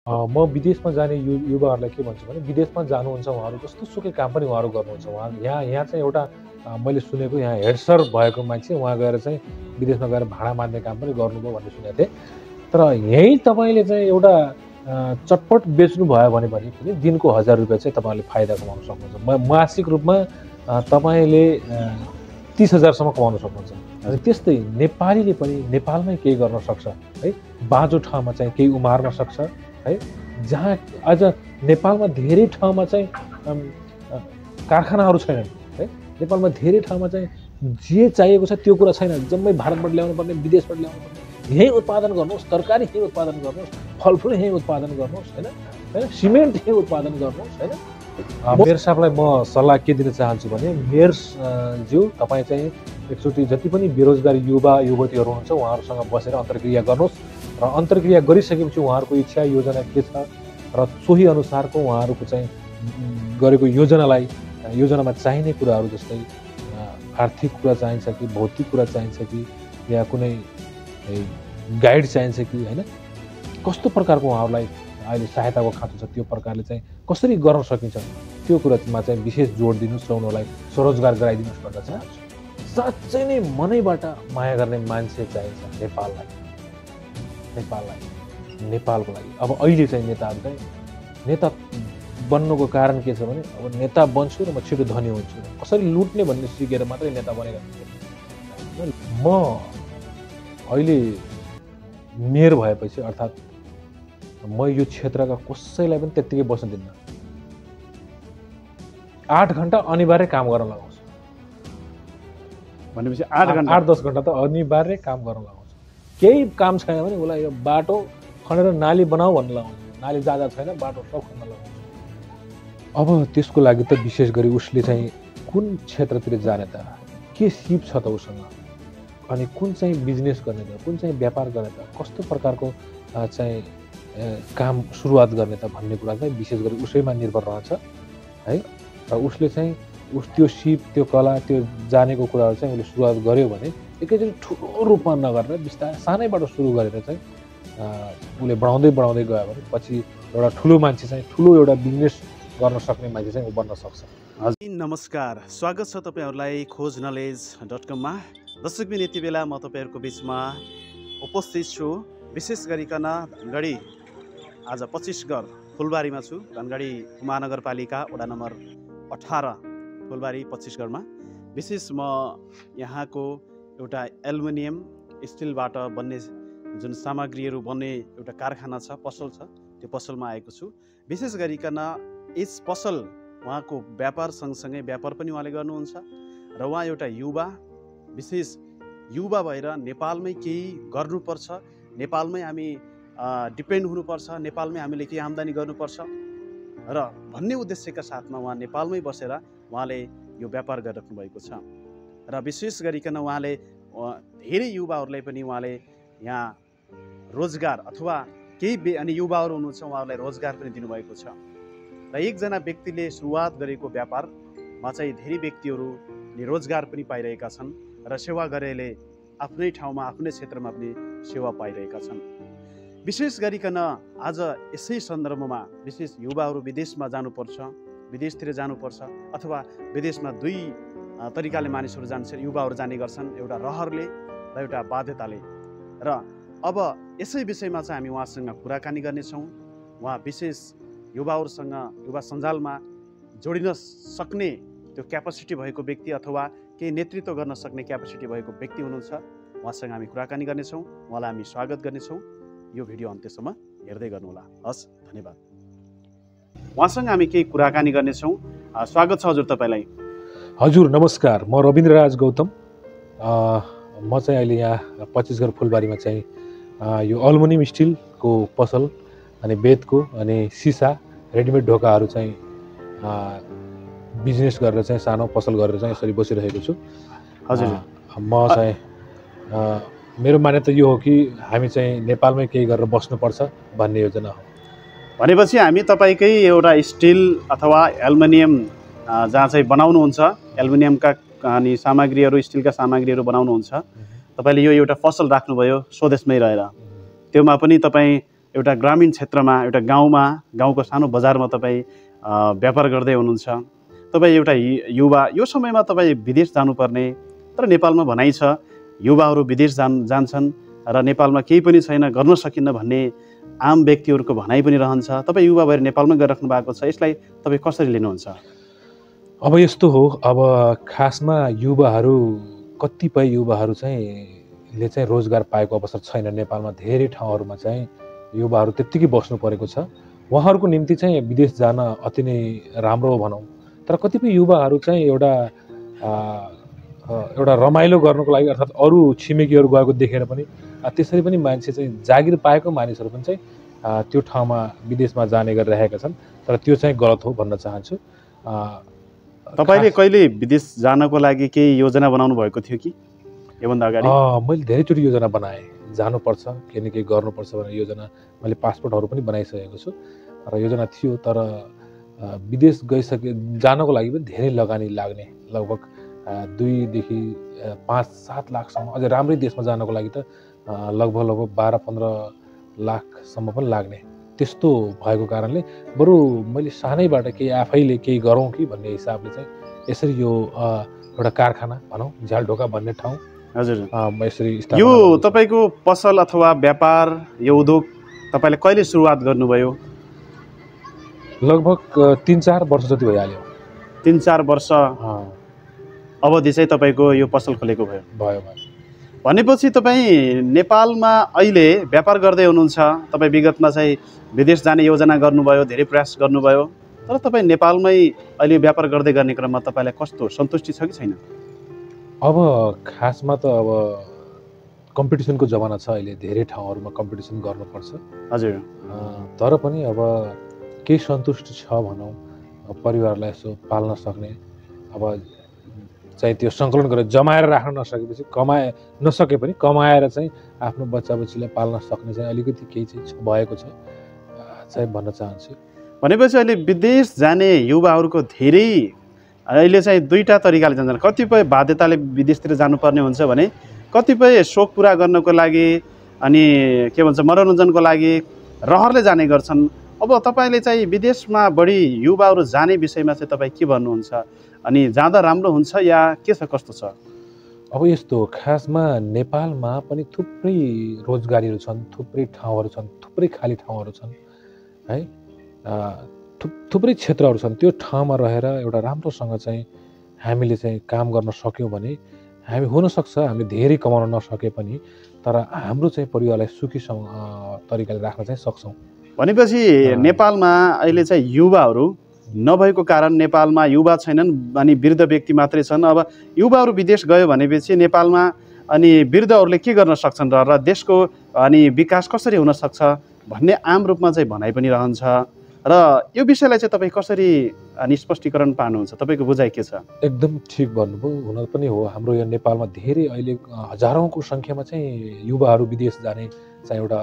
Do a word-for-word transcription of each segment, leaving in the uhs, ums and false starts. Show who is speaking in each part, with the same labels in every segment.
Speaker 1: म विदेशमा जाने यु युवाहरूलाई के भन्छु भने विदेशमा जानुहुन्छ उहाँहरू जस्तो सुकै काम पनि उहाँहरू गर्नुहुन्छ। उहाँ यहाँ यहाँ चाहिँ एउटा मैले सुनेको यहाँ हेड सर भएको मान्छे उहाँ गएर चाहिँ विदेशमा गएर भाडा मान्ने काम पनि गर्नुभयो भन्ने सुनेको थिएँ। तर यहीँ तपाईँले चाहिँ एउटा चटपट बेच्नु भयो भने पनि दिनको हजार रुपियाँ चाहिँ तपाईँले फाइदा कमाउन सक्नुहुन्छ। मासिक रूपमा तपाईँले तीस हजारसम्म कमाउन सक्नुहुन्छ। त्यस्तै नेपालीले पनि नेपालमै केही गर्न सक्छ है। बाँझो ठाउँमा चाहिँ केही उमार्न सक्छ है। जहाँ आज नेपालमा धेरै ठाउँमा चाहिँ कारखानाहरू छैनन् है। नेपालमा धेरै ठाउँमा चाहिँ जे चाहिएको छ त्यो कुरा छैन। जम्मै भारतबाट ल्याउनु पर्ने, विदेशबाट ल्याउनु पर्ने। यहीँ उत्पादन गर्नुहोस्, तरकारी यहीँ उत्पादन गर्नुहोस्, फलफुल यहीँ उत्पादन गर्नुहोस् हैन हैन सिमेन्ट यहीँ उत्पादन गर्नुहोस् हैन। मेयर साहबलाई म सल्लाह के दिन चाहन्छु भने मेयर ज्यू तपाईँ चाहिँ एकचोटि जति पनि बेरोजगार युवा युवतीहरू हुनुहुन्छ उहाँहरूसँग बसेर अन्तर्क्रिया गर्नुहोस् र अन्तर्क्रिया गरिसकेपछि उहाँहरूको इच्छा योजना के छ र सोही अनुसारको उहाँहरूको चाहिँ गरेको योजनालाई योजनामा चाहिने कुराहरू जस्तै आर्थिक कुरा चाहिन्छ कि भौतिक कुरा चाहिन्छ कि या कुनै गाइड चाहिन्छ कि हैन कस्तो प्रकारको उहाँहरूलाई अहिले सहायताको खाँचो छ त्यो प्रकारले चाहिँ कसरी गर्न सकिन्छ त्यो कुरामा चाहिँ विशेष जोड दिनुहोस् र उनीहरूलाई स्वरोजगार गराइदिनुहोस् भन्न चाहन्छु। साँच्चै नै मनैबाट माया गर्ने मान्छे चाहिन्छ नेपाललाई नेपाललाई नेपालको लागि। अब अहिले चाहिँ नेताहरू चाहिँ नेता बन्नुको कारण के छ भने अब नेता बन्छु र म छिटो धनी हुन्छु कसरी लुट्ने भन्ने सिकेर मात्रै नेता बनेका छन्। म अहिले मेयर भएपछि अर्थात् म यो क्षेत्रका कसैलाई पनि त्यत्तिकै बस्न दिन्न। आठ घन्टा अनिवार्य काम गर्न लगाउँछु
Speaker 2: भनेपछि आठ घन्टा
Speaker 1: आठ दस घन्टा त अनिवार्य काम गर्न लगाउँछु। केही काम छैन भने उसलाई यो बाटो खनेर नाली बनाऊ भन्न लगाउँछु। नाली जाँदा छैन बाटो सब खन्न लगाउँछु। अब त्यसको लागि त विशेष गरी उसले चाहिँ कुन क्षेत्रतिर जाने त के सिप छ त उसँग अनि कुन चाहिँ बिजनेस गर्ने त कुन चाहिँ व्यापार गर्ने त कस्तो प्रकारको चाहिँ काम सुरुवात गर्ने त भन्ने कुरा चाहिँ विशेष गरी उसैमा निर्भर रहन्छ है। र उसले चाहिँ उस त्यो सिप त्यो कला त्यो जानेको कुराहरू चाहिँ उसले सुरुवात गर्यो भने एकैचोटि ठुलो रूपमा नगरेर बिस्तारै सानैबाट सुरु गरेर चाहिँ उसले बढाउँदै बढाउँदै गयो भने पछि एउटा ठुलो मान्छे चाहिँ ठुलो एउटा बिजनेस गर्न सक्ने मान्छे चाहिँ ऊ बन्न सक्छ।
Speaker 2: हजुर नमस्कार, स्वागत छ तपाईँहरूलाई खोज नलेज डट कममा। दर्शकबिन यति बेला म तपाईँहरूको बिचमा उपस्थित छु। विशेष गरिकन धनगढी आज पच्चिसगढ फुलबारीमा छु। धनगढी महानगरपालिका वडा नम्बर अठार फुलबारी पच्चिसगढमा। विशेष म यहाँको एउटा एल्युमिनियम स्टिलबाट बन्ने जुन सामग्रीहरू बन्ने एउटा कारखाना छ, पसल छ, त्यो पसलमा आएको छु। विशेष गरिकन यस पसल उहाँको व्यापार सँगसँगै व्यापार पनि उहाँले गर्नुहुन्छ र उहाँ एउटा युवा विशेष युवा भएर नेपालमै केही गर्नुपर्छ, नेपालमै हामी डिपेन्ड हुनुपर्छ, नेपालमै हामीले केही आम्दानी गर्नुपर्छ र भन्ने उद्देश्यका साथमा उहाँ नेपालमै बसेर उहाँले यो व्यापार गरिराख्नु भएको छ। र विशेष गरिकन उहाँले धेरै युवाहरूलाई पनि उहाँले यहाँ रोजगार अथवा केही अनि युवाहरू हुनुहुन्छ उहाँहरूलाई रोजगार पनि दिनुभएको छ। र एकजना व्यक्तिले सुरुवात गरेको व्यापारमा चाहिँ धेरै व्यक्तिहरूले रोजगार पनि पाइरहेका छन् र सेवा गरेले आफ्नै ठाउँमा आफ्नै क्षेत्रमा पनि सेवा पाइरहेका छन्। विशेष गरिकन आज यसै सन्दर्भमा विशेष युवाहरू विदेशमा जानुपर्छ, विदेशतिर जानुपर्छ अथवा विदेशमा दुई तरिकाले मानिसहरू जान्छ, युवाहरू जाने गर्छन्, एउटा रहरले र एउटा बाध्यताले। र अब यसै विषयमा चाहिँ हामी उहाँसँग कुराकानी गर्नेछौँ। उहाँ विशेष युवाहरूसँग युवा सञ्जालमा जोडिन सक्ने त्यो क्यापासिटी भएको व्यक्ति अथवा केही नेतृत्व गर्न सक्ने क्यापासिटी भएको व्यक्ति हुनुहुन्छ। उहाँसँग हामी कुराकानी गर्नेछौँ, उहाँलाई हामी स्वागत गर्नेछौँ। यो भिडियो अन्त्यसम्म हेर्दै गर्नुहोला। हस्, धन्यवाद। उहाँसँग हामी केही कुराकानी गर्नेछौँ। स्वागत छ हजुर तपाईँलाई।
Speaker 1: हजुर नमस्कार, म रविन्द्रराज गौतम। म चाहिँ अहिले यहाँ पच्चिसगढ फुलबारीमा चाहिँ यो अल्मुनियम स्टिलको पसल अनि बेतको अनि सिसा रेडिमेड ढोकाहरू चाहिँ बिजनेस गरेर चाहिँ सानो पसल गरेर चाहिँ यसरी बसिरहेको छु।
Speaker 2: हजुर
Speaker 1: म चाहिँ मेरो मान्यता यो हो कि हामी चाहिँ नेपालमै केही गरेर बस्नुपर्छ भन्ने योजना हो।
Speaker 2: भनेपछि हामी तपाईँकै एउटा स्टिल अथवा एल्युमिनियम जहाँ चाहिँ बनाउनुहुन्छ, एल्युमिनियमका अनि सामग्रीहरू स्टिलका सामग्रीहरू बनाउनुहुन्छ, तपाईँले यो एउटा पसल राख्नुभयो स्वदेशमै रहेर। त्योमा पनि तपाईँ एउटा ग्रामीण क्षेत्रमा एउटा गाउँमा गाउँको सानो बजारमा तपाईँ व्यापार गर्दै हुनुहुन्छ। तपाईँ एउटा युवा, यो समयमा तपाईँ विदेश जानुपर्ने, तर नेपालमा भनाइ छ युवाहरू विदेश जान जान्छन् र नेपालमा केही पनि छैन, गर्न सकिन्न भन्ने आम व्यक्तिहरूको भनाइ पनि रहन्छ। तपाईँ युवा भएर नेपालमा गइराख्नु भएको छ, यसलाई तपाईँ कसरी लिनुहुन्छ?
Speaker 1: अब यस्तो हो, अब खासमा युवाहरू कतिपय युवाहरू चाहिँ ले चाहिँ रोजगार पाएको अवसर छैन। नेपालमा धेरै ठाउँहरूमा चाहिँ युवाहरू त्यत्तिकै बस्नु परेको छ। उहाँहरूको निम्ति चाहिँ विदेश जान अति नै राम्रो हो भनौँ। तर कतिपय युवाहरू चाहिँ एउटा एउटा रमाइलो गर्नको लागि अर्थात् अरू छिमेकीहरू गएको देखेर पनि त्यसरी पनि मान्छे चाहिँ जागिर पाएको मानिसहरू पनि चाहिँ त्यो ठाउँमा विदेशमा जाने गरिरहेका छन्। तर त्यो चाहिँ गलत हो भन्न चाहन्छु।
Speaker 2: तपाईँले कहिले विदेश जानको लागि केही योजना बनाउनु भएको थियो कि योभन्दा अगाडि?
Speaker 1: मैले धेरैचोटि योजना बनाएँ, जानुपर्छ केही न केही गर्नुपर्छ भनेर योजना मैले पासपोर्टहरू पनि बनाइसकेको छु र योजना थियो। तर विदेश गइसके जानको लागि पनि धेरै लगानी लाग्ने, लगभग दुईदेखि पाँच सात लाखसम्म, अझै राम्रै देशमा जानको लागि त लगभग लगभग बाह्र पन्ध्र लाखसम्म पनि लाग्ने, त्यस्तो भएको कारणले बरु मैले सानैबाट केही आफैले केही गरौँ कि भन्ने हिसाबले चाहिँ यसरी यो एउटा कारखाना भनौँ, झ्यालढोका भन्ने ठाउँ।
Speaker 2: हजुर,
Speaker 1: म यसरी
Speaker 2: यो तपाईँको पसल अथवा व्यापार, यो उद्योग तपाईँले कहिले सुरुवात गर्नुभयो?
Speaker 1: लगभग तिन चार वर्ष जति भइहाल्यो।
Speaker 2: तिन चार वर्ष अवधि चाहिँ तपाईँको यो पसल खोलेको भयो?
Speaker 1: भयो भयो।
Speaker 2: भनेपछि तपाईँ नेपालमा अहिले व्यापार गर्दै हुनुहुन्छ। तपाईँ विगतमा चाहिँ विदेश जाने योजना गर्नुभयो, धेरै प्रयास गर्नुभयो, तर तपाईँ नेपालमै अहिले व्यापार गर्दै गर्ने क्रममा तपाईँलाई कस्तो सन्तुष्टि छ कि छैन?
Speaker 1: अब खासमा त अब कम्पिटिसनको जमाना छ अहिले, धेरै ठाउँहरूमा कम्पिटिसन गर्नुपर्छ।
Speaker 2: हजुर,
Speaker 1: तर पनि अब केही सन्तुष्टि छ भनौँ, परिवारलाई यसो पाल्न सक्ने। अब चाहिँ त्यो सङ्कलन गरेर जमाएर राख्न नसकेपछि, कमाए नसके पनि कमाएर चाहिँ आफ्नो बच्चा बच्चीलाई पाल्न सक्ने चाहिँ अलिकति केही चाहिँ भएको छ चाहिँ भन्न चाहन्छु।
Speaker 2: भनेपछि अहिले विदेश जाने युवाहरूको धेरै अहिले चाहिँ दुईवटा तरिकाले जान्छन्। कतिपय बाध्यताले विदेशतिर जानुपर्ने हुन्छ भने कतिपय सोख पुरा गर्नको लागि अनि के भन्छ मनोरञ्जनको लागि रहरले जाने गर्छन्। अब तपाईँले चाहिँ विदेशमा बढी युवाहरू जाने विषयमा चाहिँ तपाईँ के भन्नुहुन्छ? अनि जाँदा राम्रो हुन्छ या के छ, कस्तो छ?
Speaker 1: अब यस्तो खासमा नेपालमा पनि थुप्रै रोजगारीहरू छन्, थुप्रै ठाउँहरू छन्, थुप्रै खाली ठाउँहरू छन् है, थुप्रै क्षेत्रहरू छन्। त्यो ठाउँमा रहेर एउटा राम्रोसँग चाहिँ हामीले चाहिँ काम गर्न सक्यौँ भने हामी हुनसक्छ हामीले धेरै कमाउन नसके पनि तर हाम्रो चाहिँ परिवारलाई सुखीसँग तरिकाले राख्न चाहिँ सक्छौँ।
Speaker 2: भनेपछि नेपालमा अहिले चाहिँ युवाहरू नभएको कारण नेपालमा युवा छैनन् अनि वृद्ध व्यक्ति मात्रै छन्। अब युवाहरू विदेश गयो भनेपछि नेपालमा अनि वृद्धहरूले के गर्न सक्छन् र र देशको अनि विकास कसरी हुन सक्छ भन्ने आम रूपमा चाहिँ भनाइ पनि रहन्छ र यो विषयलाई चाहिँ तपाईँ कसरी अनि स्पष्टीकरण पार्नुहुन्छ? तपाईँको बुझाइ के छ?
Speaker 1: एकदम ठिक भन्नुभयो। हुन पनि हो, हाम्रो यो नेपालमा धेरै अहिले हजारौँको सङ्ख्यामा चाहिँ युवाहरू विदेश जाने चाहिँ एउटा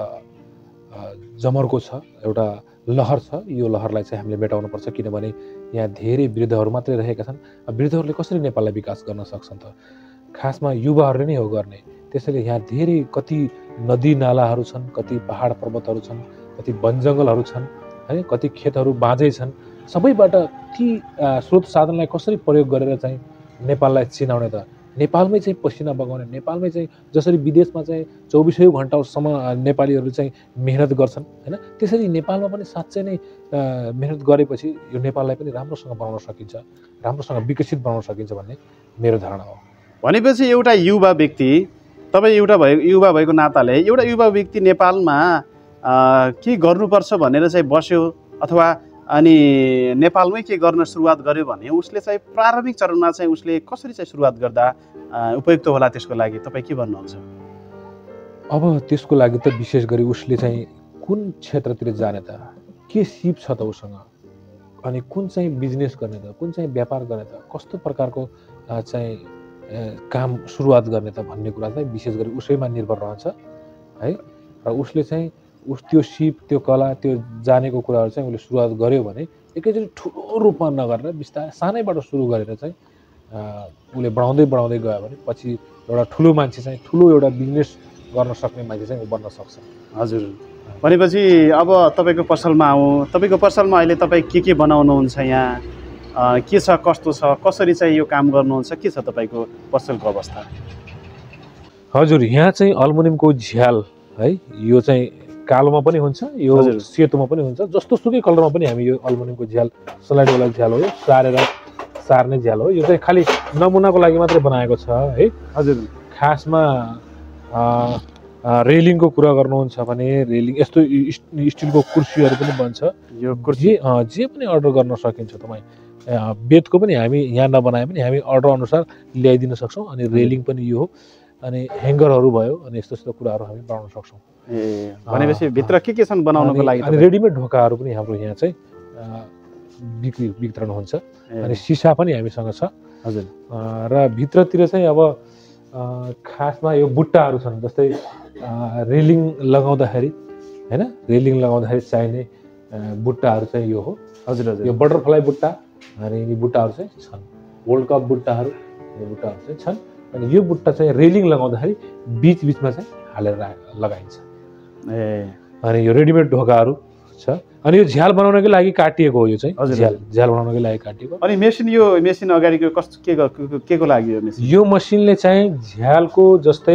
Speaker 1: जमर्को छ, एउटा लहर छ। यो लहरलाई चाहिँ हामीले मेटाउनुपर्छ, किनभने यहाँ धेरै वृद्धहरू मात्रै रहेका छन्। वृद्धहरूले कसरी नेपाललाई विकास गर्न सक्छन् त? खासमा युवाहरूले नै हो गर्ने। त्यसैले यहाँ धेरै कति नदी नालाहरू छन्, कति पहाड पर्वतहरू छन्, कति वन जङ्गलहरू छन् है, कति खेतहरू बाँझै छन्। सबैबाट ती स्रोत साधनलाई कसरी प्रयोग गरेर चाहिँ नेपाललाई चिनाउने त? नेपालमै चाहिँ पसिना बगाउने, नेपालमै चाहिँ जसरी विदेशमा चाहिँ चौबिसौँ घन्टासम्म नेपालीहरू चाहिँ मेहनत गर्छन् होइन, त्यसरी नेपालमा पनि साँच्चै नै मेहनत गरेपछि यो नेपाललाई पनि राम्रोसँग बनाउन सकिन्छ, राम्रोसँग विकसित बनाउन सकिन्छ भन्ने मेरो धारणा हो।
Speaker 2: भनेपछि एउटा युवा व्यक्ति, तपाईँ एउटा भए युवा भएको नाताले एउटा युवा व्यक्ति नेपालमा के गर्नुपर्छ भनेर चाहिँ बस्यो अथवा अनि नेपालमै के गर्न सुरुवात गर्यो भने उसले चाहिँ प्रारम्भिक चरणमा चाहिँ उसले कसरी चाहिँ सुरुवात गर्दा उपयुक्त होला त्यसको लागि तपाईँ के भन्नुहुन्छ?
Speaker 1: अब त्यसको लागि त विशेष गरी उसले चाहिँ कुन क्षेत्रतिर जाने त, के सिप छ त उसँग, अनि कुन चाहिँ बिजनेस गर्ने त, कुन चाहिँ व्यापार गर्ने त, कस्तो प्रकारको चाहिँ काम सुरुवात गर्ने त भन्ने कुरा चाहिँ विशेष गरी उसैमा निर्भर रहन्छ है। र उसले चाहिँ उस त्यो सिप, त्यो कला, त्यो जानेको कुराहरू चाहिँ उसले सुरुवात गर्यो भने एकैचोटि ठुलो रूपमा नगरेर बिस्तारै सानैबाट सुरु गरेर चाहिँ उसले बढाउँदै बढाउँदै गयो भने पछि एउटा ठुलो मान्छे चाहिँ ठुलो एउटा बिजनेस गर्न सक्ने मान्छे चाहिँ ऊ बन्न सक्छ।
Speaker 2: हजुर, भनेपछि अब तपाईँको पसलमा आउँ। तपाईँको पसलमा अहिले तपाईँ के के बनाउनुहुन्छ यहाँ, के छ कस्तो छ, कसरी चाहिँ यो काम गर्नुहुन्छ, के छ तपाईँको पसलको अवस्था?
Speaker 1: हजुर, यहाँ चाहिँ अल्मुनियमको झ्याल है, यो चाहिँ कालोमा पनि हुन्छ, यो सेतोमा पनि हुन्छ, जस्तो सुकै कलरमा पनि हामी यो अल्मुनियमको झ्याल स्लाइडवाला झ्याल हो, यो सारेर सार्ने झ्याल हो। यो चाहिँ खालि नमुनाको लागि मात्रै बनाएको छ है।
Speaker 2: हजुर,
Speaker 1: खासमा रेलिङको कुरा गर्नुहुन्छ भने रेलिङ यस्तो स्टिलको कुर्सीहरू पनि बन्छ।
Speaker 2: यो
Speaker 1: कुर्सी जे पनि अर्डर गर्न सकिन्छ। तपाईँ बेतको पनि हामी यहाँ नबनाए पनि हामी अर्डर अनुसार ल्याइदिन सक्छौँ। अनि रेलिङ पनि यो हो, अनि ह्याङ्गरहरू भयो, अनि यस्तो यस्तो कुराहरू हामी बनाउन सक्छौँ।
Speaker 2: ए भनेपछि भित्र के के छन् बनाउनको लागि?
Speaker 1: अनि रेडिमेड ढोकाहरू पनि हाम्रो यहाँ चाहिँ बिक्री वितरण हुन्छ। अनि सिसा पनि हामीसँग छ।
Speaker 2: हजुर,
Speaker 1: र भित्रतिर चाहिँ अब खासमा यो बुट्टाहरू छन्, जस्तै रेलिङ लगाउँदाखेरि होइन, रेलिङ लगाउँदाखेरि चाहिने बुट्टाहरू चाहिँ यो हो।
Speaker 2: हजुर हजुर,
Speaker 1: यो बटरफ्लाई बुट्टा अनि यी बुट्टाहरू चाहिँ छन्। वर्ल्ड कप बुट्टाहरू यो बुट्टाहरू चाहिँ छन्। अनि यो बुट्टा चाहिँ रेलिङ लगाउँदाखेरि बिच बिचमा चाहिँ हालेर लगाइन्छ।
Speaker 2: ए
Speaker 1: अनि यो रेडिमेड ढोकाहरू छ। अनि यो झ्याल बनाउनको लागि काटिएको हो, यो चाहिँ झ्याल झ्याल बनाउनको लागि काटिएको।
Speaker 2: अनि मेसिन, यो मेसिन अगाडिको कस्तो के के को लागि यो मेसिन?
Speaker 1: यो मसिनले चाहिँ झ्यालको जस्तै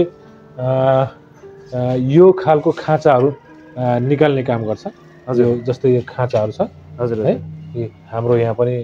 Speaker 1: यो खालको खाँचाहरू निकाल्ने काम गर्छ। हजुर, जस्तै यो खाँचाहरू छ।
Speaker 2: हजुर
Speaker 1: है, हाम्रो यहाँ पनि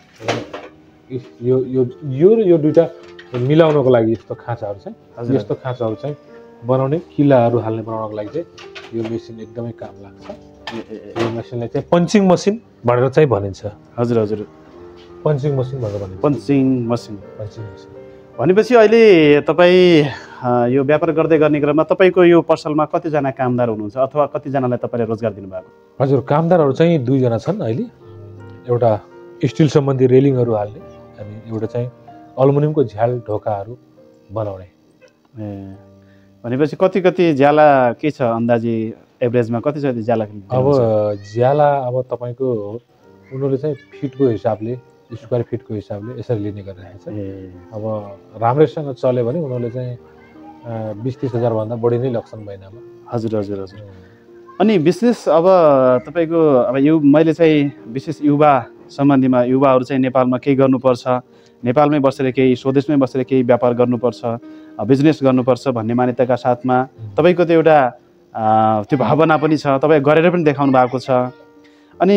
Speaker 1: यो यो यो र यो दुईटा मिलाउनको लागि यस्तो खाँचाहरू चाहिँ यस्तो खाँचाहरू चाहिँ बनाउने, किलाहरू हाल्ने बनाउनको लागि चाहिँ यो मेसिन एकदमै काम लाग्छ। यो मेसिनलाई चाहिँ पन्चिङ मसिन भनेर चाहिँ भनिन्छ।
Speaker 2: हजुर हजुर,
Speaker 1: पन्चिङ मसिन भनेर भनिन्छ।
Speaker 2: पन्चिङ मसिन
Speaker 1: पन्चिङ मसिन
Speaker 2: भनेपछि अहिले तपाईँ यो व्यापार गर्दै गर्ने क्रममा तपाईँको यो पसलमा कतिजना कामदार हुनुहुन्छ अथवा कतिजनालाई तपाईँले रोजगार दिनुभएको?
Speaker 1: हजुर, कामदारहरू चाहिँ दुईजना छन् अहिले। एउटा स्टिल सम्बन्धी रेलिङहरू हाल्ने अनि एउटा चाहिँ अल्मुनियमको झ्याल ढोकाहरू बनाउने।
Speaker 2: ए भनेपछि कति कति ज्याला के छ अन्दाजी एभरेजमा कति छ ज्याला?
Speaker 1: अब ज्याला अब तपाईँको उनीहरूले चाहिँ फिटको हिसाबले, स्क्वायर फिटको हिसाबले यसरी लिने गरिरहेको छ। अब राम्रैसँग चल्यो भने उनीहरूले चाहिँ बिस तिस हजारभन्दा बढी नै लाग्छन् महिनामा।
Speaker 2: हजुर हजुर हजुर। अनि विशेष अब तपाईँको अब यो मैले चाहिँ विशेष युवा सम्बन्धीमा युवाहरू चाहिँ नेपालमा केही गर्नुपर्छ, नेपालमै बसेर केही, स्वदेशमै बसेर केही व्यापार गर्नुपर्छ, बिजनेस गर्नुपर्छ भन्ने मान्यताका साथमा तपाईँको त्यो एउटा त्यो भावना पनि छ, तपाईँ गरेर पनि देखाउनु भएको छ। अनि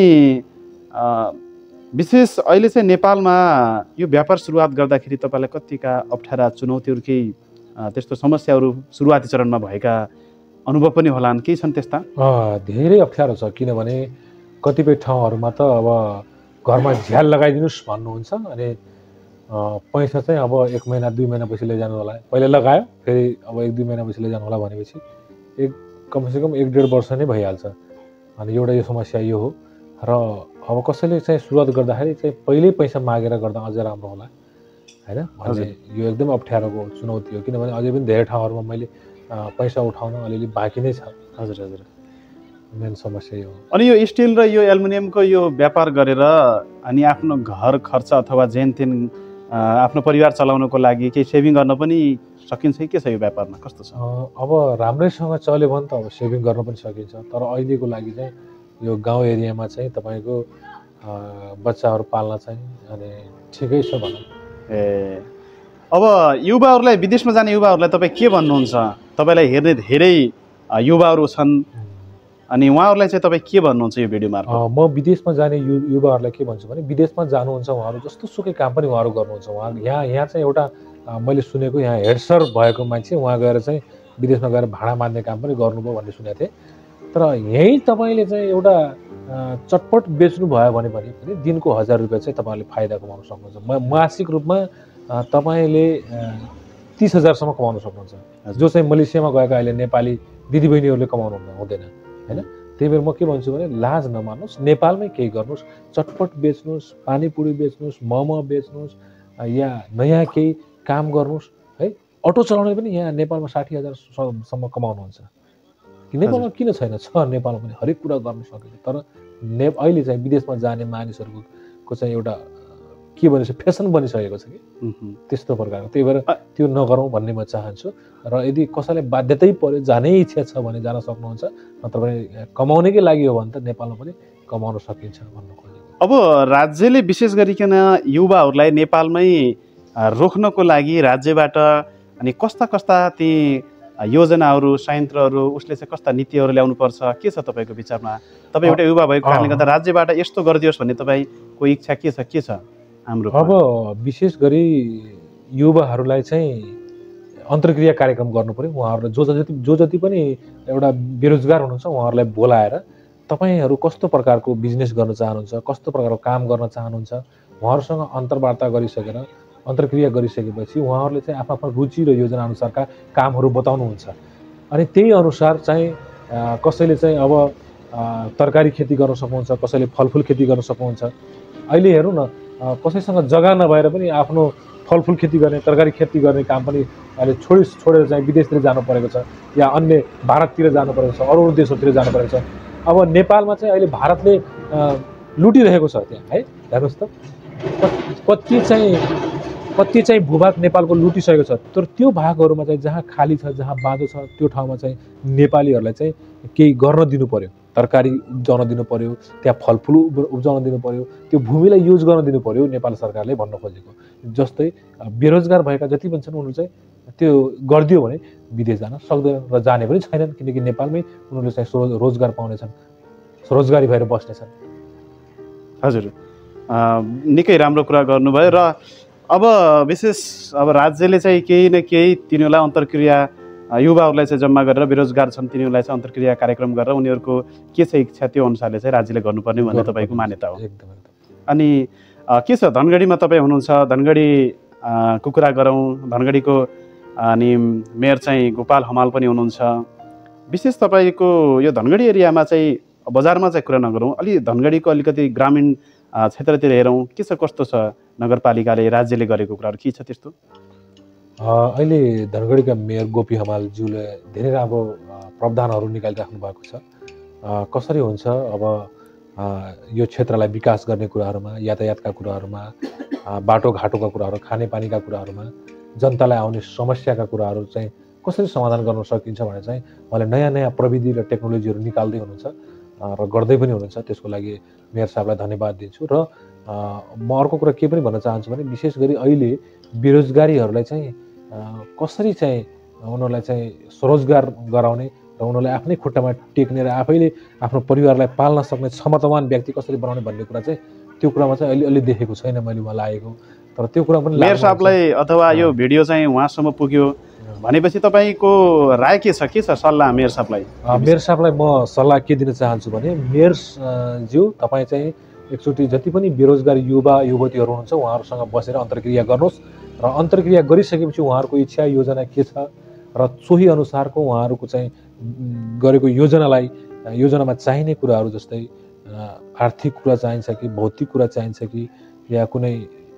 Speaker 2: विशेष अहिले चाहिँ नेपालमा यो व्यापार सुरुवात गर्दाखेरि तपाईँलाई कतिका अप्ठ्यारा चुनौतीहरू, केही त्यस्तो समस्याहरू सुरुवाती चरणमा भएका अनुभव पनि होलान्, केही छन् त्यस्ता?
Speaker 1: धेरै अप्ठ्यारो छ, किनभने कतिपय ठाउँहरूमा त अब घरमा झ्याल लगाइदिनुहोस् भन्नुहुन्छ, अनि पैसा चाहिँ अब एक महिना दुई महिनापछि लैजानु होला। पहिला लगायो, फेरि अब एक दुई महिनापछि लैजानु होला भनेपछि एक कमसेकम एक डेढ वर्ष नै भइहाल्छ। अनि एउटा यो समस्या यो हो। र अब कसैले चाहिँ सुरुवात गर्दाखेरि चाहिँ पहिल्यै पैसा मागेर गर्दा अझै राम्रो होला होइन। भन्ने यो एकदम अप्ठ्यारोको चुनौती हो, किनभने अझै पनि धेरै ठाउँहरूमा मैले पैसा उठाउन अलिअलि बाँकी नै छ।
Speaker 2: हजुर हजुर,
Speaker 1: मेन समस्या यो हो।
Speaker 2: अनि यो स्टिल र यो एल्युमिनियमको यो व्यापार गरेर अनि आफ्नो घर खर्च अथवा जेन तेन आफ्नो परिवार चलाउनको लागि केही सेभिङ गर्न पनि सकिन्छ कि के छ यो व्यापारमा, कस्तो छ?
Speaker 1: अब राम्रैसँग चल्यो भने त अब सेभिङ गर्न पनि सकिन्छ, तर अहिलेको लागि चाहिँ यो गाउँ एरियामा चाहिँ तपाईँको बच्चाहरू पाल्न चाहिँ अनि ठिकै छ भनौँ।
Speaker 2: ए अब युवाहरूलाई, विदेशमा जाने युवाहरूलाई तपाईँ के भन्नुहुन्छ? तपाईँलाई हेर्ने धेरै युवाहरू छन्, अनि उहाँहरूलाई चाहिँ तपाईँ के भन्नुहुन्छ यो भिडियो मार्फत?
Speaker 1: म विदेशमा जाने यु युवाहरूलाई के भन्छु भने विदेशमा जानुहुन्छ उहाँहरू, जस्तो सुकै काम पनि उहाँहरू गर्नुहुन्छ। उहाँ यहाँ यहाँ चाहिँ एउटा मैले सुनेको, यहाँ हेड सर भएको मान्छे उहाँ गएर चाहिँ विदेशमा गएर भाडा मार्ने काम पनि गर्नुभयो भन्ने सुनेको थिएँ। तर यहीँ तपाईँले चाहिँ एउटा चटपट बेच्नु भयो भने पनि दिनको हजार रुपियाँ चाहिँ तपाईँले फाइदा कमाउन सक्नुहुन्छ। म मासिक रूपमा तपाईँले तिस हजारसम्म कमाउन सक्नुहुन्छ, जो चाहिँ मलेसियामा गएका अहिले नेपाली दिदीबहिनीहरूले कमाउनु हुँदैन होइन। त्यही भएर म के भन्छु भने लाज नमान्नुहोस्, नेपालमै केही गर्नुहोस्, चटपट बेच्नुहोस्, पानीपुरी बेच्नुहोस्, मोमो बेच्नुहोस्, या नयाँ केही काम गर्नुहोस् है। अटो चलाउने पनि यहाँ नेपालमा साठी हजारसम्म कमाउनुहुन्छ। नेपालमा किन छैन? छ, नेपालमा पनि हरेक कुरा गर्न सकिन्छ। तर ने अहिले चाहिँ विदेशमा जाने मानिसहरूको चाहिँ एउटा के भनिसक्यो फेसन बनिसकेको छ कि
Speaker 2: उहुँ।
Speaker 1: त्यस्तो प्रकारको। त्यही भएर त्यो नगरौँ भन्ने म चाहन्छु र यदि कसैलाई बाध्यतै पर्यो जानै इच्छा छ भने जान सक्नुहुन्छ, नत्र भने कमाउनेकै लागि हो भने त नेपालमा पनि कमाउन सकिन्छ भन्नु खोजेको।
Speaker 2: अब राज्यले विशेष गरिकन युवाहरूलाई नेपालमै रोक्नको लागि राज्यबाट अनि कस्ता कस्ता ती योजनाहरू संयन्त्रहरू उसले चाहिँ कस्ता नीतिहरू ल्याउनुपर्छ के छ तपाईँको विचारमा? तपाईँ एउटा युवा भएको कारणले गर्दा राज्यबाट यस्तो गरिदियोस् भन्ने तपाईँको इच्छा के छ के छ हाम्रो?
Speaker 1: अब विशेष गरी युवाहरूलाई चाहिँ अन्तर्क्रिया कार्यक्रम गर्नु पऱ्यो। उहाँहरूलाई जो जति जो जति पनि एउटा बेरोजगार हुनुहुन्छ उहाँहरूलाई बोलाएर तपाईँहरू कस्तो प्रकारको बिजनेस गर्न चाहनुहुन्छ, कस्तो प्रकारको काम गर्न चाहनुहुन्छ, उहाँहरूसँग अन्तर्वार्ता गरिसकेर अन्तर्क्रिया गरिसकेपछि उहाँहरूले चाहिँ आफ्नो आफ्नो रुचि र योजना अनुसारका कामहरू बताउनुहुन्छ। अनि त्यही अनुसार चाहिँ कसैले चाहिँ अब तरकारी खेती गर्न सक्नुहुन्छ, कसैले फलफुल खेती गर्न सक्नुहुन्छ। अहिले हेरौँ न, कसैसँग जग्गा नभएर पनि आफ्नो फलफुल खेती गर्ने, तरकारी खेती गर्ने काम पनि अहिले छोडी छोडेर चाहिँ विदेशतिर जानु परेको छ या अन्य भारततिर जानु परेको छ, अरू अरू देशहरूतिर जानु परेको छ। अब नेपालमा चाहिँ अहिले भारतले लुटिरहेको छ त्यहाँ, है हेर्नुहोस् त, कति चाहिँ कति चाहिँ भूभाग नेपालको लुटिसकेको छ। तर त्यो भागहरूमा चाहिँ जहाँ खाली छ, जहाँ बाँझो छ, त्यो ठाउँमा चाहिँ नेपालीहरूलाई चाहिँ केही गर्न दिनु पर्यो, तरकारी उब्जाउन दिनु पर्यो, त्यहाँ फलफुल उब्जाउन दिनु पर्यो, त्यो भूमिलाई युज गर्न दिनु पर्यो नेपाल सरकारले भन्न खोजेको। जस्तै बेरोजगार भएका जति पनि छन् उनीहरू चाहिँ त्यो गरिदियो भने विदेश जान सक्दैन र जाने पनि छैनन्, किनकि नेपालमै उनीहरूले चाहिँ रोजगार पाउनेछन्, स्वरोजगारी भएर बस्नेछन्।
Speaker 2: हजुर, निकै राम्रो कुरा गर्नुभयो। र अब विशेष अब राज्यले चाहिँ केही न केही तिनीहरूलाई अन्तर्क्रिया युवाहरूलाई चाहिँ जम्मा गरेर बेरोजगार छन् तिनीहरूलाई चाहिँ अन्तर्क्रिया कार्यक्रम गरेर उनीहरूको के छ इच्छा त्यो अनुसारले चाहिँ राज्यले गर्नुपर्ने भन्ने तपाईँको मान्यता हो?
Speaker 1: एकदम।
Speaker 2: अनि के छ धनगढीमा तपाईँ हुनुहुन्छ, धनगढीको कुरा गरौँ, धनगढीको अनि मेयर चाहिँ गोपाल हमाल पनि हुनुहुन्छ। विशेष तपाईँको यो धनगढी एरियामा चाहिँ बजारमा चाहिँ कुरा नगरौँ, अलि धनगढीको अलिकति ग्रामीण क्षेत्रतिर हेरौँ, के छ कस्तो छ नगरपालिकाले राज्यले गरेको कुराहरू के छ त्यस्तो?
Speaker 1: अहिले धनगढीका मेयर गोपी हमालज्यूले धेरै राम्रो प्रावधानहरू निकालिराख्नु भएको छ। कसरी हुन्छ अब यो क्षेत्रलाई विकास गर्ने कुराहरूमा, यातायातका कुराहरूमा, बाटोघाटोका कुराहरू, खानेपानीका कुराहरूमा, जनतालाई आउने समस्याका कुराहरू चाहिँ कसरी समाधान गर्न सकिन्छ भने चाहिँ उहाँले नयाँ नयाँ प्रविधि र टेक्नोलोजीहरू निकाल्दै हुनुहुन्छ र गर्दै पनि हुनुहुन्छ। त्यसको लागि मेयर साहबलाई धन्यवाद दिन्छु। र म अर्को कुरा के पनि भन्न चाहन्छु भने विशेष गरी अहिले बेरोजगारीहरूलाई चाहिँ कसरी चाहिँ उनीहरूलाई चाहिँ स्वरोजगार गराउने र उनीहरूलाई आफ्नै खुट्टामा टेक्ने र आफैले आफ्नो परिवारलाई पाल्न सक्ने क्षमतावान व्यक्ति कसरी बनाउने भन्ने कुरा चाहिँ त्यो कुरामा चाहिँ अहिले अलि देखेको छैन मैले मलाई लागेको। तर त्यो कुरा पनि
Speaker 2: मेयर साहबलाई अथवा यो भिडियो चाहिँ उहाँसम्म पुग्यो भनेपछि तपाईँको राय के छ, के छ सल्लाह मेयर साहबलाई?
Speaker 1: मेयर साहबलाई म सल्लाह के दिन चाहन्छु भने मेयर ज्यू तपाईँ चाहिँ एकचोटि जति पनि बेरोजगार युवा युवतीहरू हुनुहुन्छ उहाँहरूसँग बसेर अन्तर्क्रिया गर्नुहोस् र अन्तर्क्रिया गरिसकेपछि उहाँहरूको इच्छा योजना के छ र सोही अनुसारको उहाँहरूको चाहिँ गरेको योजनालाई योजनामा चाहिने कुराहरू जस्तै आर्थिक कुरा चाहिन्छ कि भौतिक कुरा चाहिन्छ कि या कुनै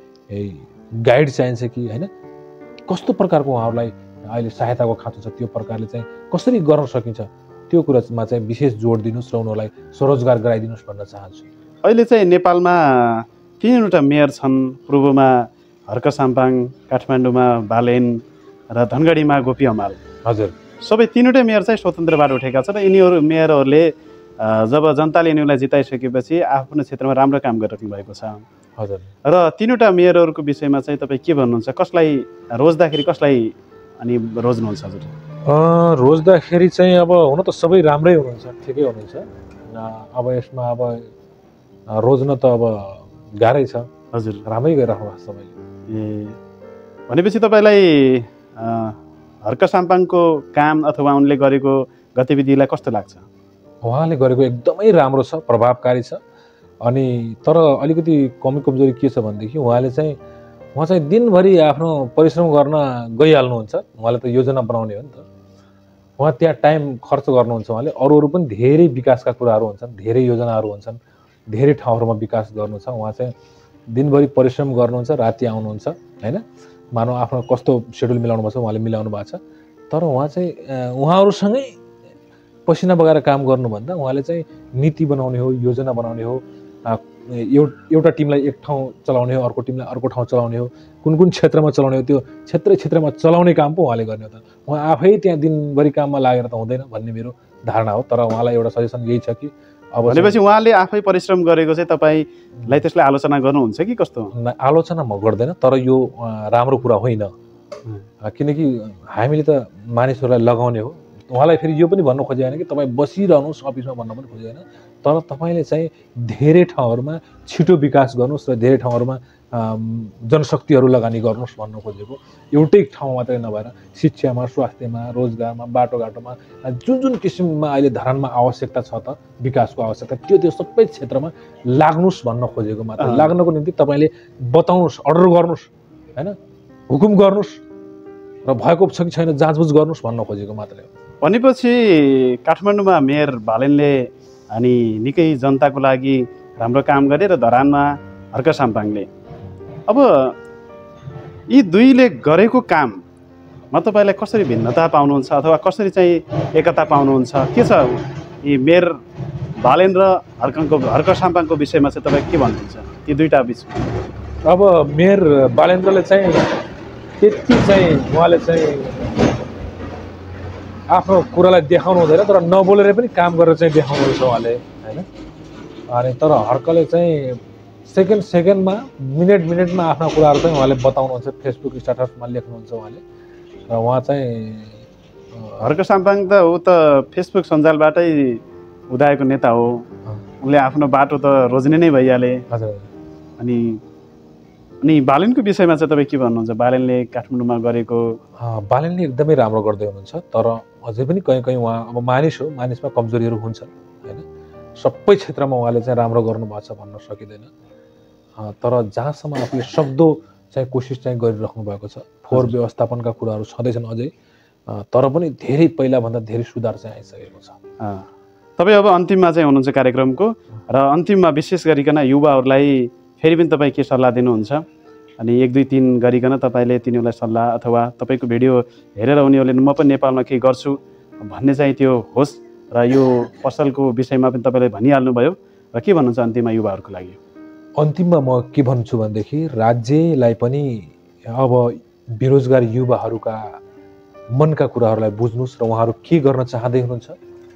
Speaker 1: गाइड चाहिन्छ कि होइन, कस्तो प्रकारको उहाँहरूलाई अहिले सहायताको खाँचो छ त्यो प्रकारले चाहिँ कसरी गर्न सकिन्छ त्यो कुरामा चाहिँ विशेष जोड दिनुहोस् र उनीहरूलाई स्वरोजगार गराइदिनुहोस् भन्न चाहन्छु।
Speaker 2: अहिले चाहिँ नेपालमा तीनवटा मेयर छन्, पूर्वमा हर्क साम्पाङ, काठमाडौँमा बालेन र धनगढीमा गोपी हमाल।
Speaker 1: हजुर,
Speaker 2: सबै तीनवटै मेयर चाहिँ स्वतन्त्रबाट उठेका छन् र यिनीहरू मेयरहरूले जब जनताले यिनीहरूलाई जिताइसकेपछि आफ्नो क्षेत्रमा राम्रो काम गरिराख्नु भएको छ।
Speaker 1: हजुर,
Speaker 2: र तीनवटा मेयरहरूको विषयमा चाहिँ तपाईँ के भन्नुहुन्छ, कसलाई रोज्दाखेरि कसलाई अनि रोज्नुहुन्छ? हजुर,
Speaker 1: रोज्दाखेरि चाहिँ अब हुन त सबै राम्रै हुनुहुन्छ, ठिकै हुनुहुन्छ। अब यसमा अब रोज्न त अब गाह्रै छ।
Speaker 2: हजुर,
Speaker 1: राम्रै गरिराख्नु भएको छ सबैले।
Speaker 2: ए भनेपछि तपाईँलाई हर्क साम्पाङको काम अथवा उनले गरेको गतिविधिलाई कस्तो लाग्छ?
Speaker 1: उहाँले गरेको एकदमै राम्रो छ, प्रभावकारी छ। अनि तर अलिकति कमी कमजोरी के छ भनेदेखि उहाँले चाहिँ उहाँ चाहिँ दिनभरि आफ्नो परिश्रम गर्न गइहाल्नुहुन्छ। उहाँले त योजना बनाउने हो नि त, उहाँ त्यहाँ टाइम खर्च गर्नुहुन्छ। उहाँले अरू अरू पनि धेरै विकासका कुराहरू हुन्छन्, धेरै योजनाहरू हुन्छन्, धेरै ठाउँहरूमा विकास गर्नु छ। उहाँ चाहिँ दिनभरि परिश्रम गर्नुहुन्छ, राति आउनुहुन्छ होइन। मानव आफ्नो कस्तो सेड्युल मिलाउनु भएको छ उहाँले मिलाउनु भएको छ। तर उहाँ चाहिँ उहाँहरूसँगै पसिना बगाएर काम गर्नुभन्दा उहाँले चाहिँ नीति बनाउने हो, योजना बनाउने हो, एउटा टिमलाई एक ठाउँ चलाउने हो, अर्को टिमलाई अर्को ठाउँ चलाउने हो, कुन कुन क्षेत्रमा चलाउने हो, त्यो क्षेत्र क्षेत्रमा चलाउने काम पो उहाँले गर्ने हो त। उहाँ आफै त्यहाँ दिनभरि काममा लागेर त हुँदैन भन्ने मेरो धारणा हो। तर उहाँलाई एउटा सजेसन यही छ कि अब
Speaker 2: भनेपछि उहाँले आफै परिश्रम गरेको चाहिँ तपाईँलाई त्यसलाई आलोचना गर्नुहुन्छ कि कस्तो?
Speaker 1: आलोचना म गर्दैन, तर यो राम्रो कुरा होइन, किनकि हामीले त मानिसहरूलाई लगाउने हो। उहाँलाई फेरि यो पनि भन्नु खोजेन कि तपाईँ बसिरहनुहोस् अफिसमा भन्न पनि खोजेन, तर तपाईँले चाहिँ धेरै ठाउँहरूमा छिटो विकास गर्नुहोस् र धेरै ठाउँहरूमा जनशक्तिहरू लगानी गर्नुहोस् भन्नु खोजेको। एउटै ठाउँ मात्रै नभएर शिक्षामा, स्वास्थ्यमा, रोजगारमा, बाटोघाटोमा जुन जुन किसिममा अहिले धरानमा आवश्यकता छ त विकासको आवश्यकता, त्यो त्यो सबै क्षेत्रमा लाग्नुहोस् भन्न खोजेको मात्र। लाग्नको निम्ति तपाईँले बताउनुहोस्, अर्डर गर्नुहोस्, होइन, हुकुम गर्नुहोस् र भएको छ कि छैन जाँचबुझ गर्नुहोस् भन्न खोजेको मात्रै हो।
Speaker 2: भनेपछि काठमाडौँमा मेयर बालेनले अनि निकै जनताको लागि राम्रो काम गरे र धरानमा हर्क साम्पाङले। अब यी दुईले गरेको काममा तपाईँलाई कसरी भिन्नता पाउनुहुन्छ अथवा कसरी चाहिँ एकता पाउनुहुन्छ? के छ यी मेयर बालेन र हर्कको हर्क साम्पाङको विषयमा चाहिँ तपाईँ के भन्नुहुन्छ ती दुईटा बिचमा?
Speaker 1: अब मेयर बालेन्द्रले चाहिँ त्यति चाहिँ उहाँले चाहिँ आफ्नो कुरालाई देखाउनु हुँदैन, तर नबोलेर पनि काम गरेर चाहिँ देखाउनुहुन्छ उहाँले, होइन। अनि तर हर्कले चाहिँ सेकेन्ड सेकेन्डमा मिनट मिनटमा आफ्ना कुराहरू चाहिँ उहाँले बताउनुहुन्छ, फेसबुक स्ट्याटसमा लेख्नुहुन्छ उहाँले। र उहाँ चाहिँ
Speaker 2: हर्क साम्पाङ त ऊ त फेसबुक सञ्जालबाटै उदाएको नेता हो, उनले आफ्नो बाटो त रोज्ने नै भइहाले।
Speaker 1: हजुर।
Speaker 2: अनि अनि बालेनको विषयमा चाहिँ तपाईँ के भन्नुहुन्छ? बालेनले काठमाडौँमा गरेको
Speaker 1: बालेनले एकदमै राम्रो गर्दै हुनुहुन्छ, तर अझै पनि कहीँ कहीँ उहाँ अब मानिस हो, मानिसमा कमजोरीहरू हुन्छ, होइन। सबै क्षेत्रमा उहाँले चाहिँ राम्रो गर्नुभएको छ भन्न सकिँदैन, तर जहाँसम्म आफूले सक्दो चाहिँ कोसिस चाहिँ गरिराख्नु भएको छ। फोहोर व्यवस्थापनका कुराहरू छँदैछन् अझै, तर पनि धेरै पहिलाभन्दा धेरै सुधार चाहिँ आइसकेको छ।
Speaker 2: तपाईँ अब अन्तिममा चाहिँ हुनुहुन्छ कार्यक्रमको, र अन्तिममा विशेष गरिकन युवाहरूलाई फेरि पनि तपाईँ के सल्लाह दिनुहुन्छ? अनि एक दुई तिन गरिकन तपाईँले तिनीहरूलाई सल्लाह अथवा तपाईँको भिडियो हेरेर उनीहरूले म पनि नेपालमा केही गर्छु भन्ने चाहिँ त्यो होस्, र यो पसलको विषयमा पनि तपाईँले भनिहाल्नुभयो, र के भन्नुहुन्छ अन्तिममा युवाहरूको लागि?
Speaker 1: अन्तिममा म के भन्छु भनेदेखि राज्यलाई पनि अब बेरोजगार युवाहरूका मनका कुराहरूलाई बुझ्नुहोस् र उहाँहरू के गर्न चाहँदै हुनुहुन्छ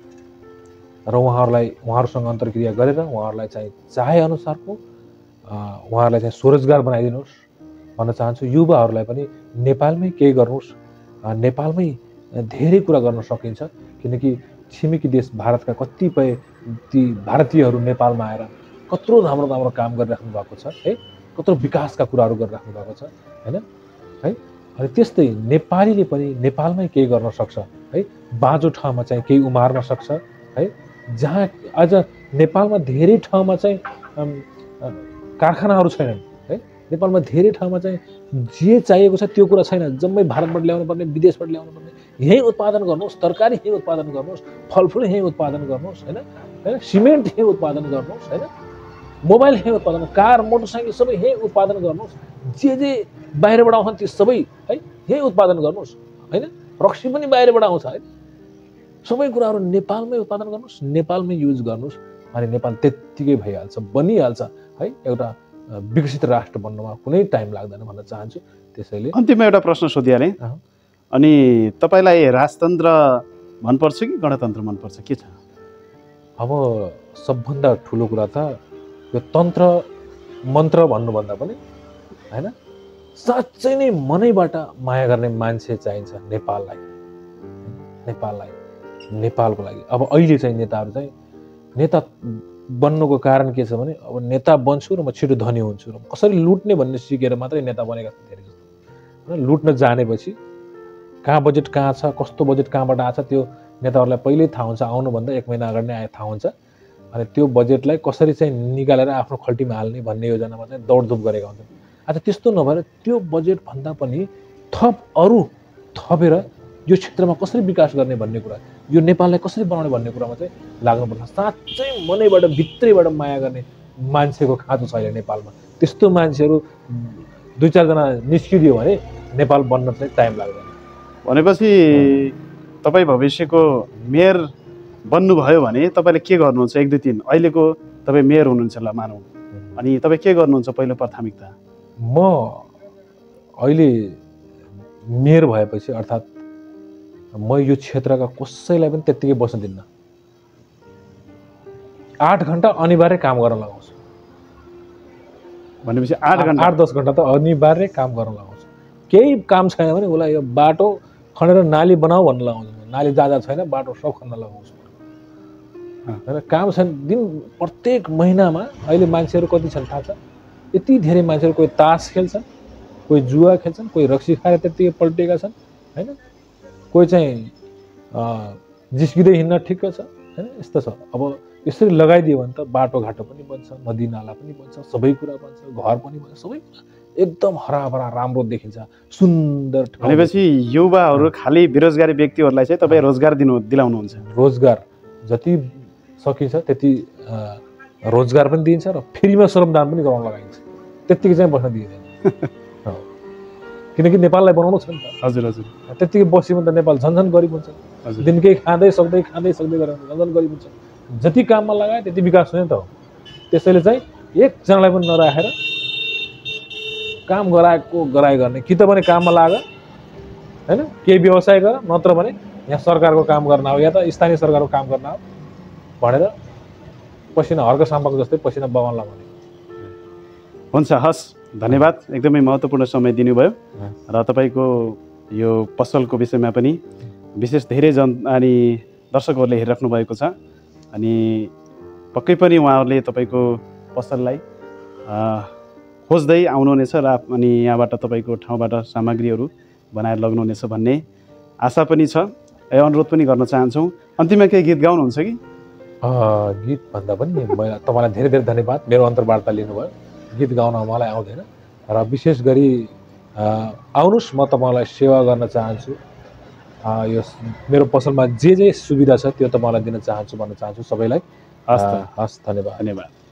Speaker 1: र उहाँहरूलाई उहाँहरूसँग अन्तर्क्रिया गरेर उहाँहरूलाई चाहिँ चाहे अनुसारको उहाँहरूलाई चाहिँ स्वरोजगार बनाइदिनुहोस् भन्न चाहन्छु। युवाहरूलाई पनि नेपालमै केही गर्नुहोस्, नेपालमै धेरै कुरा गर्न सकिन्छ, किनकि छिमेकी देश भारतका कतिपय ती भारतीयहरू नेपालमा आएर कत्रो राम्रो राम्रो काम गरिराख्नु भएको छ, है, कत्रो विकासका कुराहरू गरिराख्नु भएको छ, होइन, है। अनि त्यस्तै नेपालीले पनि नेपालमै केही गर्न सक्छ, है, बाँझो ठाउँमा चाहिँ केही उमार्न सक्छ, है। जहाँ आज नेपालमा धेरै ठाउँमा चाहिँ कारखानाहरू छैनन्, है, नेपालमा धेरै ठाउँमा चाहिँ जे चाहिएको छ त्यो कुरा छैन, जम्मै भारतबाट ल्याउनु पर्ने, विदेशबाट ल्याउनु पर्ने। यहीँ उत्पादन गर्नुहोस्, तरकारी यहीँ उत्पादन गर्नुहोस्, फलफुल यहीँ उत्पादन गर्नुहोस्, होइन, होइन, सिमेन्ट यहीँ उत्पादन गर्नुहोस्, होइन, मोबाइल यहीँ उत्पादन, कार मोटरसाइकल सबै यहीँ उत्पादन गर्नुहोस्। जे जे बाहिरबाट आउँछन् त्यो सबै, है, यहीँ उत्पादन गर्नुहोस्, होइन। रक्सी पनि बाहिरबाट आउँछ, है। सबै कुराहरू नेपालमै उत्पादन गर्नुहोस्, नेपालमै युज गर्नुहोस्, अनि नेपाल त्यत्तिकै भइहाल्छ, बनिहाल्छ, है। एउटा विकसित राष्ट्र बन्नमा कुनै टाइम लाग्दैन भन्न चाहन्छु। त्यसैले
Speaker 2: अन्तिममा एउटा प्रश्न सोधिहालेँ, अनि तपाईँलाई राजतन्त्र मनपर्छ कि गणतन्त्र मनपर्छ, के छ?
Speaker 1: अब सबभन्दा ठुलो कुरा त यो तन्त्र मन्त्र भन्नुभन्दा पनि, होइन, साँच्चै नै मनैबाट माया गर्ने मान्छे चाहिन्छ नेपाललाई, नेपाललाई नेपालको लागि। अब अहिले चाहिँ नेताहरू चाहिँ नेता बन्नुको कारण के छ भने अब नेता बन्छु र म छिटो धनी हुन्छु र कसरी लुट्ने भन्ने सिकेर मात्रै नेता बनेका छन् धेरै जस्तो, होइन। लुट्न जानेपछि कहाँ बजेट कहाँ छ, कस्तो बजेट कहाँबाट आछ त्यो नेताहरूलाई पहिल्यै थाहा हुन्छ, आउनुभन्दा एक महिना अगाडि नै आए थाहा हुन्छ। अनि त्यो बजेटलाई कसरी चाहिँ निकालेर आफ्नो खल्टीमा हाल्ने भन्ने योजनामा चाहिँ दौडधुप गरेका हुन्छन्। आज त्यस्तो नभएर त्यो बजेटभन्दा पनि थप अरू थपेर यो क्षेत्रमा कसरी विकास गर्ने भन्ने कुरा, यो नेपाललाई कसरी बनाउने भन्ने कुरामा चाहिँ लाग्नुपर्छ। साँच्चै मनैबाट भित्रैबाट माया गर्ने मान्छेको खाँचो छ अहिले नेपालमा। त्यस्तो मान्छेहरू दुई चारजना निस्किदियो भने नेपाल बन्न चाहिँ टाइम लाग्दैन।
Speaker 2: भनेपछि तपाईँ भविष्यको मेयर बन्नुभयो भने तपाईँले के गर्नुहुन्छ? एक दुई तिन अहिलेको तपाईँ मेयर हुनुहुन्छ ल मानौँ, अनि तपाईँ के गर्नुहुन्छ पहिलो प्राथमिकता?
Speaker 1: म अहिले मेयर भएपछि अर्थात् म यो क्षेत्रका कसैलाई पनि त्यत्तिकै बस्न दिन्न। आठ घन्टा अनिवार्य काम गर्न लगाउँछु।
Speaker 2: भनेपछि आठ घन्टा
Speaker 1: आठ दस घन्टा त अनिवार्य काम गर्न लगाउँछु। केही काम छैन भने उसलाई यो बाटो खनेर नाली बनाऊ भन्न लगाउँछु। नाली जाजा छैन, बाटो सब खन्न लगाउँछु होइन। काम छैन, दिन प्रत्येक महिनामा अहिले मान्छेहरू कति छन् थाहा छ? यति धेरै मान्छेहरू, कोही तास खेल्छन्, कोही जुवा खेल्छन्, कोही रक्सी खाएर त्यत्तिकै पल्टेका छन् होइन, कोही चाहिँ जिस्किँदै हिँड्न ठिक्क छ होइन। यस्तो छ। अब यसरी लगाइदियो भने त बाटोघाटो पनि बन्छ, नदी नाला पनि बन्छ, सबै कुरा बन्छ, घर पनि बन्छ, सबै कुरा एकदम हराभरा राम्रो देखिन्छ, सुन्दर।
Speaker 2: भनेपछि युवाहरू खालि बेरोजगारी व्यक्तिहरूलाई चाहिँ तपाईँ रोजगार दिनु दिलाउनुहुन्छ?
Speaker 1: रोजगार जति सकिन्छ त्यति रोजगार पनि दिइन्छ र फ्रीमा श्रमदान पनि गराउन लगाइन्छ। त्यत्तिकै चाहिँ बस्न दिइँदैन, किनकि नेपाललाई बनाउनु छ नि त।
Speaker 2: हजुर हजुर।
Speaker 1: त्यत्तिकै बस्यो भने त नेपाल झन्झन गरिब हुन्छ। दिनकै खाँदै सक्दै खाँदै सक्दै गरेर झन्झन गरिब हुन्छ। जति काममा लगाए त्यति विकास हुने त हो। त्यसैले चाहिँ एकजनालाई पनि नराखेर काम गराएको गराइ गर्ने, कि त भने काममा लाग होइन, केही व्यवसाय गर, नत्र भने यहाँ सरकारको काम गर्न हो या त स्थानीय सरकारको काम गर्न हो भनेर पसिना हर्क साम्बाको जस्तै पसिना बगान लगाउने।
Speaker 2: हुन्छ, हस्, धन्यवाद। एकदमै महत्त्वपूर्ण समय दिनुभयो र तपाईँको यो पसलको विषयमा पनि विशेष धेरै जन अनि दर्शकहरूले हेरिराख्नु भएको छ, अनि पक्कै पनि उहाँहरूले तपाईँको पसललाई खोज्दै आउनुहुनेछ र अनि यहाँबाट तपाईँको ठाउँबाट सामग्रीहरू बनाएर लग्नुहुनेछ भन्ने आशा पनि छ। अनुरोध पनि गर्न चाहन्छौँ, अन्तिममा केही गीत गाउनुहुन्छ कि?
Speaker 1: गीत भन्दा पनि मैले तपाईँलाई धेरै धेरै धन्यवाद, मेरो अन्तर्वार्ता लिनुभयो। गीत गाउन मलाई आउँदैन र विशेष गरी आउनुहोस्, म तपाईँलाई सेवा गर्न चाहन्छु। यो मेरो पसलमा जे जे सुविधा छ त्यो तपाईँलाई दिन चाहन्छु भन्न चाहन्छु सबैलाई। हस् हस्, धन्यवाद।
Speaker 2: धन्यवाद।